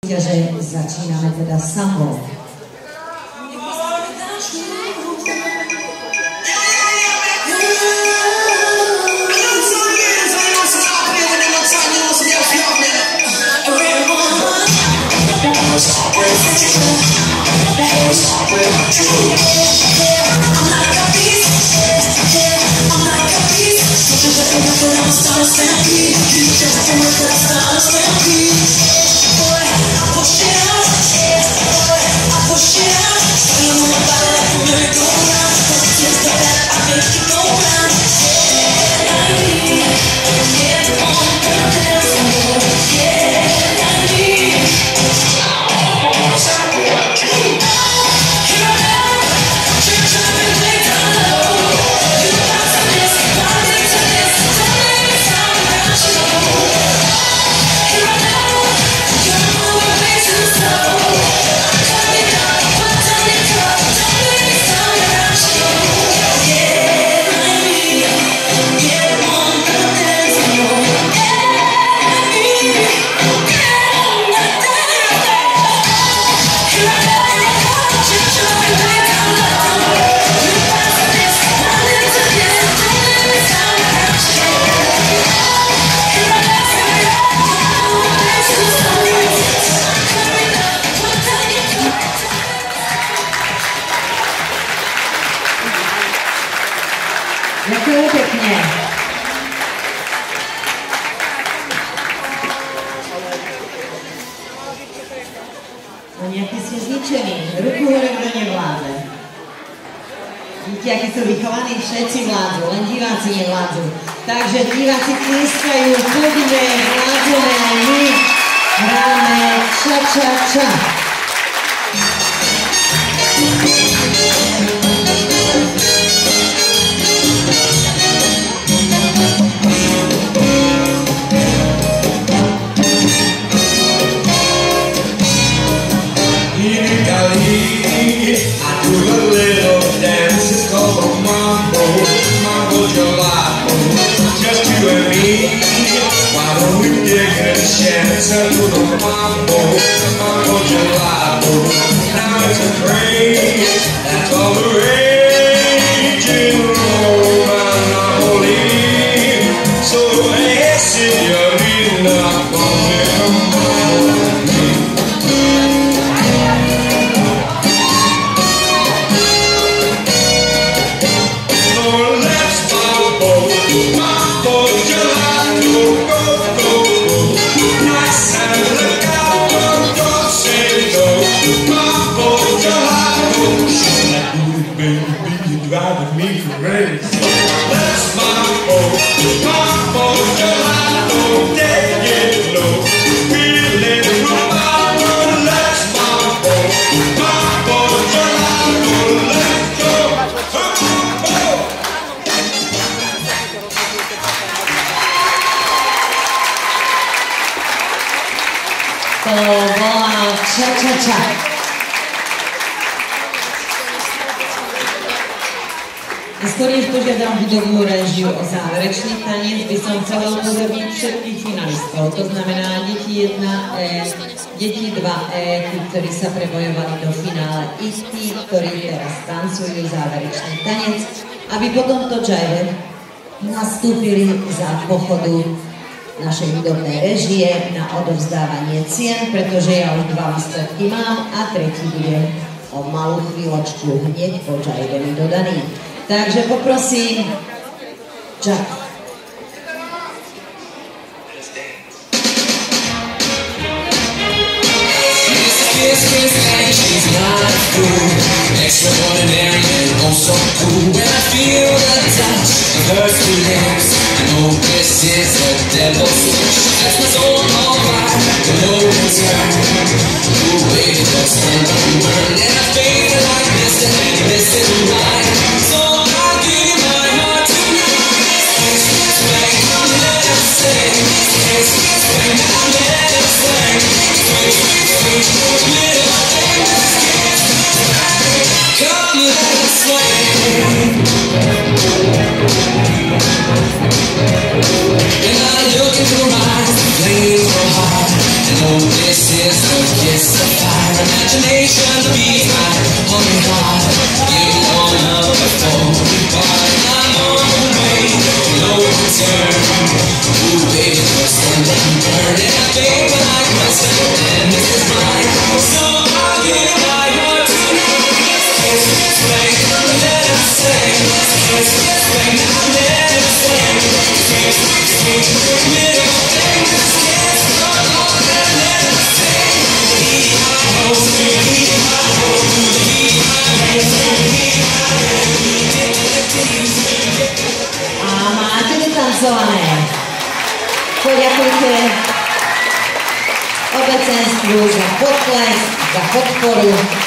Že začíname teda sambou. Ďakujem pekne. No nejaký ste zničení. Ruku hore, kto nevládze. Vidíte, akí sú vychovaní? Všetci vládzu, len diváci nevládzu. Takže diváci tliskajú, kľudne, vládzeme aj my. Hráme ča, ča, ča. I do a little dance, it's called a mambo, mambo gelato, just you and me. Why don't we take a chance and do the mambo, mambo gelato? Now it's a craze, that's all the rage in Roma, Napoli. So hey, signorina, come on. Driving me crazy. Let's mambo, mambo gelato, take it low, feeling mambo. Let's mambo, mambo gelato, let's go. To volá ča, ča, ča. Skôr než požiadam hudobnú réžiu o záverečný tanec, by som chcela upozorniť všetkých finalistov. To znamená deti 1E, deti 2E, tí, ktorí sa prebojovali do finále, i tí, ktorí teraz tancujú záverečný tanec, aby po tomto džajve nastúpili za pochodu našej hudobnej réžie na odovzdávanie cien, pretože ja už 2 výsledky mám a tretí bude o malú chvíľočku hneď po džajve mi dodaný. Takže poprosím Jack. She's not cool, extraordinary and oh so cool. When I feel the touch of her two lips, I know this is a devil's wish. That's my soul alright, with no concern. Ooh, baby, just stand up and burn. And I feel like this and this is right. So I'll give my heart to you. This is right, I'll let her sing. This is right, I'll let her sing. Sweet, sweet, sweet, little thing that's kiss. Come let us swing. And I look into her eyes, flames so hot. I know this is the imagination feeds my hungry heart. Give me all love before we part. I'm on the way, no return. Ooh, baby, just stand and burn. And I think like myself, and this is mine. So I'll give my heart to you. Kiss, kiss, bang, let it sing. Kiss, kiss, bang, now let it sing. Kiss, kiss, kiss, little thing. Kiss, no more and let it sing. A máte vytancované. Poďakujte obecenstvu za potlesk, za podporu.